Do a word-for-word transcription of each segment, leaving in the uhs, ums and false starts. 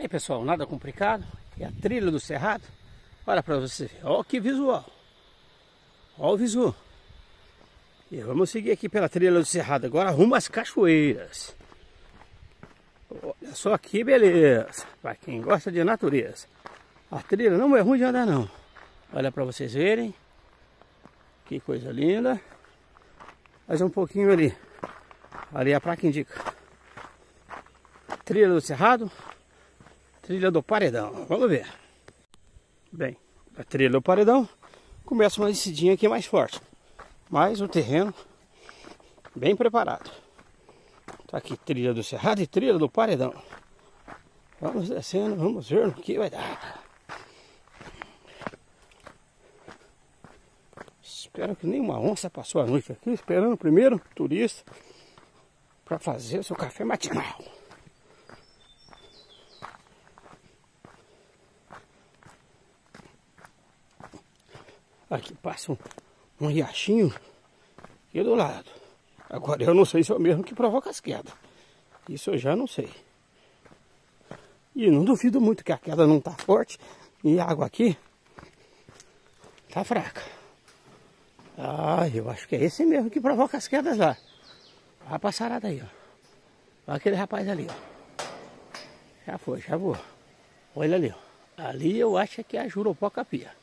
Aí pessoal, nada complicado. É a trilha do Cerrado. Olha pra você ver, olha que visual. Olha o visual. E vamos seguir aqui pela trilha do Cerrado agora rumo às cachoeiras. Olha só que beleza. Para quem gosta de natureza. A trilha não é ruim de andar não. Olha pra vocês verem. Que coisa linda. Mais um pouquinho ali. Ali é a placa indica. Trilha do Cerrado. Trilha do Paredão. Vamos ver. Bem, a trilha do Paredão começa uma descidinha aqui mais forte. Mas o terreno bem preparado. Tá aqui trilha do Cerrado e trilha do Paredão. Vamos descendo, vamos ver o que vai dar. Espero que nenhuma onça passou a noite aqui, esperando o primeiro turista para fazer o seu café matinal. Aqui passa um, um riachinho aqui do lado. Agora eu não sei se é o mesmo que provoca as quedas. Isso eu já não sei. E não duvido muito que a queda não tá forte e a água aqui tá fraca. Ah, eu acho que é esse mesmo que provoca as quedas lá. Olha a passarada aí, ó. Olha aquele rapaz ali, ó. Já foi, já voou. Olha ali, ó. Ali eu acho que é a Jurupocapia.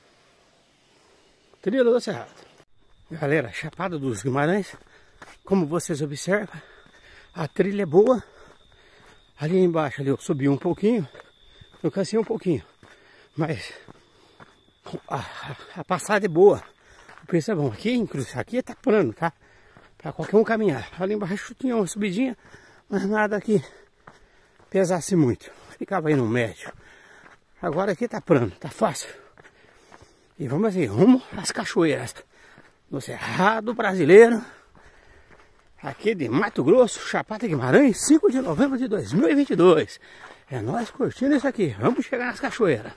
Trilha do Cerrado. Galera, Chapada dos Guimarães. Como vocês observam, a trilha é boa. Ali embaixo ali eu subi um pouquinho. Eu cansei um pouquinho. Mas a, a, a passada é boa. Pensa bom, aqui, inclusive, aqui tá plano, tá? Pra qualquer um caminhar. Ali embaixo tinha uma subidinha, mas nada que pesasse muito. Ficava aí no médio. Agora aqui tá plano, tá fácil. E vamos assim, rumo às cachoeiras do Cerrado Brasileiro. Aqui de Mato Grosso, Chapada Guimarães, cinco de novembro de dois mil e vinte e dois. É nós curtindo isso aqui. Vamos chegar nas cachoeiras.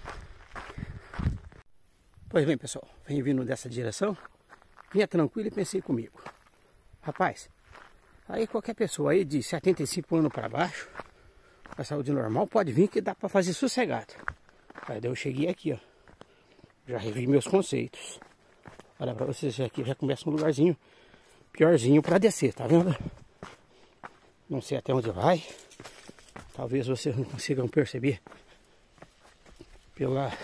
Pois bem, pessoal, vem vindo dessa direção, vinha tranquilo e pensei comigo. Rapaz, aí qualquer pessoa aí de setenta e cinco anos para baixo, com a saúde normal, pode vir que dá para fazer sossegado. Aí daí eu cheguei aqui, ó. Já revi meus conceitos. Olha para vocês, aqui já começa um lugarzinho piorzinho para descer, tá vendo? Não sei até onde vai. Talvez vocês não consigam perceber pela...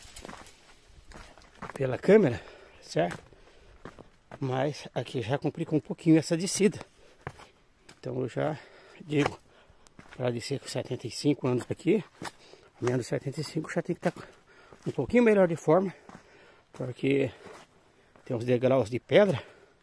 pela câmera, certo? Mas aqui já complica um pouquinho essa descida. Então eu já digo, para descer com setenta e cinco anos aqui, menos setenta e cinco já tem que estar um pouquinho melhor de forma, porque tem uns degraus de pedra.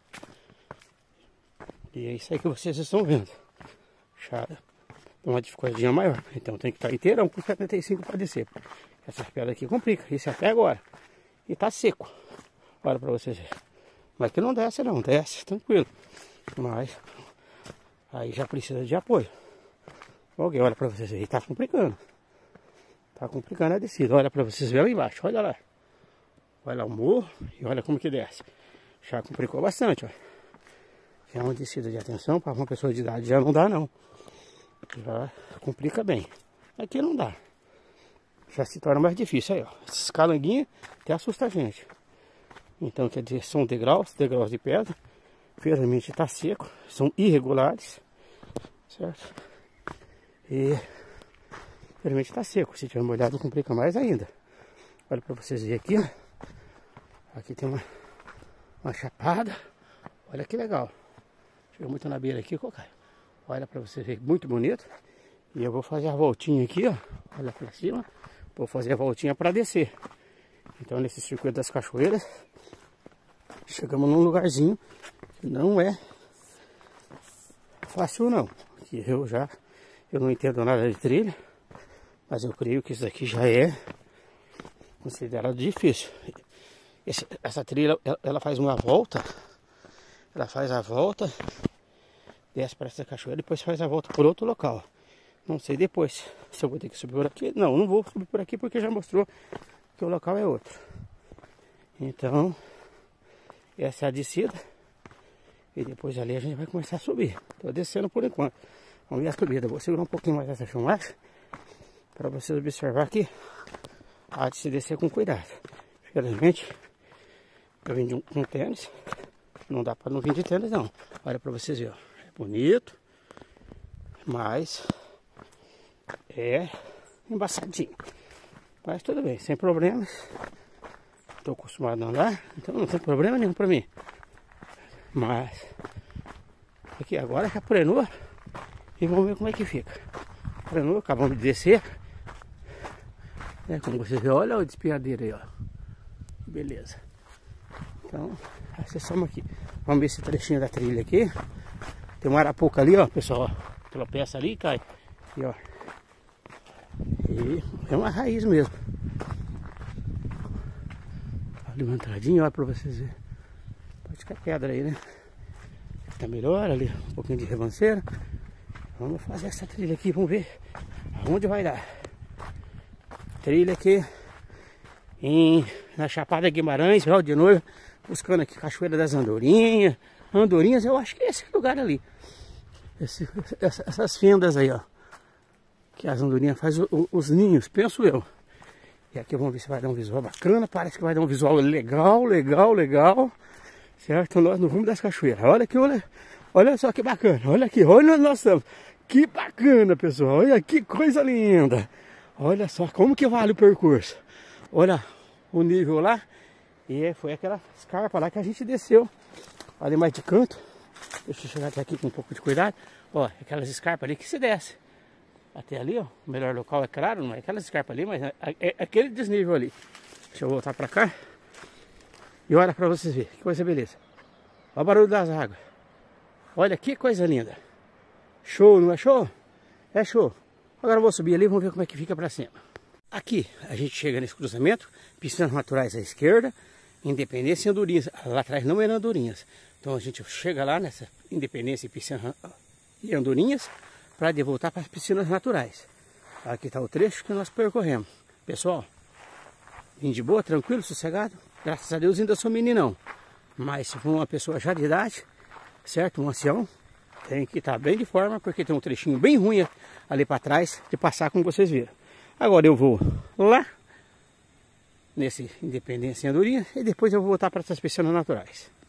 E é isso aí que vocês estão vendo. Já tem uma dificuldade maior. Então tem que estar inteirão com setenta e cinco para descer. Essas pedras aqui complica, isso até agora. E tá seco. Olha pra vocês verem. Mas que não desce não, desce, tranquilo. Mas aí já precisa de apoio. Ok, olha pra vocês verem, tá complicando. Tá complicando a descida. Olha pra vocês verem lá embaixo, olha lá. Olha lá o morro e olha como que desce. Já complicou bastante, ó. Já é uma descida de atenção para uma pessoa de idade, já não dá não. Já complica bem. Aqui não dá. Já se torna mais difícil aí, ó. Esses calanguinhos até assusta a gente. Então quer dizer, são degraus, degraus de pedra. Felizmente está seco, são irregulares, certo? E felizmente está seco. Se tiver molhado complica mais ainda. Olha para vocês verem aqui, ó. Aqui tem uma, uma chapada. Olha que legal. Chega muito na beira aqui, Cocai. Olha para vocês verem, muito bonito. E eu vou fazer a voltinha aqui, ó. Olha para cima. Vou fazer a voltinha para descer. Então nesse circuito das cachoeiras, chegamos num lugarzinho que não é fácil não. Que eu já, eu não entendo nada de trilha, mas eu creio que isso daqui já é considerado difícil. Esse, essa trilha, ela, ela faz uma volta, ela faz a volta, desce para essa cachoeira, depois faz a volta por outro local. Não sei depois se eu vou ter que subir por aqui. Não, não vou subir por aqui porque já mostrou que o local é outro. Então, essa é a descida. E depois ali a gente vai começar a subir. Tô descendo por enquanto. Vamos ver a subida. Vou segurar um pouquinho mais essa filmagem para vocês observar que há de se descer com cuidado. Infelizmente, eu vim de um, um tênis, não dá para não vir de tênis não. Olha para vocês verem, ó. É bonito, mas é embaçadinho. Mas tudo bem, sem problemas. Estou acostumado a andar, então não tem problema nenhum para mim. Mas aqui agora já prenou e vamos ver como é que fica. Prenou, acabamos de descer. É, como vocês veem, olha o despenhadeiro aí, ó. Beleza. Então, acessamos aqui. Vamos ver esse trechinho da trilha aqui. Tem uma arapuca ali, ó, pessoal. Ó. Tropeça ali e cai. E ó. E é uma raiz mesmo. Ali uma entradinha, ó, pra vocês verem. Pode ficar pedra aí, né? Tá melhor ali, um pouquinho de revanceira. Vamos fazer essa trilha aqui, vamos ver aonde vai dar. Trilha aqui em, na Chapada Guimarães, ó, de novo, buscando aqui Cachoeira das Andorinhas. Andorinhas, eu acho que é esse lugar ali. Esse, essa, essas fendas aí, ó. Que as andorinhas fazem os, os ninhos, penso eu. E aqui vamos ver se vai dar um visual bacana. Parece que vai dar um visual legal, legal, legal. Certo? Nós no rumo das cachoeiras. Olha aqui, olha, olha só que bacana. Olha aqui, olha onde nós estamos. Que bacana, pessoal. Olha que coisa linda. Olha só como que vale o percurso. Olha o nível lá. E foi aquela escarpa lá que a gente desceu. Ali mais de canto. Deixa eu chegar até aqui com um pouco de cuidado. Ó, aquelas escarpas ali que se desce. Até ali, ó. O melhor local é claro, não é aquelas escarpas ali, mas é, é aquele desnível ali. Deixa eu voltar pra cá. E olha pra vocês verem. Que coisa beleza. Olha o barulho das águas. Olha que coisa linda. Show, não é show? É show. Agora eu vou subir ali e vamos ver como é que fica pra cima. Aqui a gente chega nesse cruzamento. Piscinas naturais à esquerda. Independência e Andorinhas. Lá atrás não eram Andorinhas. Então a gente chega lá nessa Independência e Piscina e Andorinhas para de voltar para as piscinas naturais. Aqui está o trecho que nós percorremos. Pessoal, vim de boa, tranquilo, sossegado. Graças a Deus ainda sou meninão. Mas se for uma pessoa já de idade, certo? Um ancião, tem que estar bem de forma, porque tem um trechinho bem ruim ali para trás de passar, como vocês viram. Agora eu vou lá, nesse Independência e Andorinhas, e depois eu vou voltar para essas piscinas naturais.